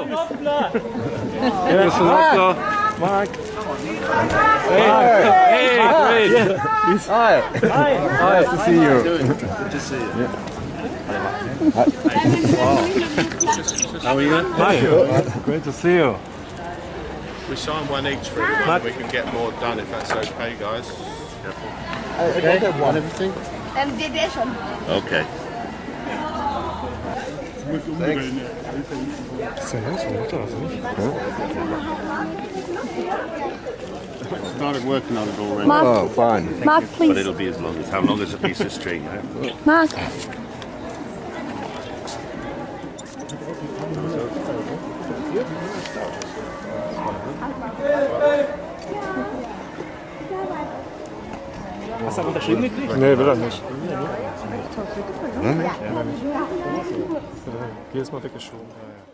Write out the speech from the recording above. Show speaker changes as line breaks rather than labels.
Mark.
Hey, great.
Hi. Nice to see you.
Good to see you.
Yeah.
How are you?
Hi. Great to see you.
We sign one each for everyone. We can get more done if that's okay, guys. Careful.
Okay, one everything.
Okay.
Thanks.
Started working on it already.
Mark,
Oh, fine.
Mark,
But
please.
it'll be as long as how long is a piece of string?
Mark.
Hast du unterschrieben gekriegt?
Nee, will er nicht.
Jedes Mal weggeschoben.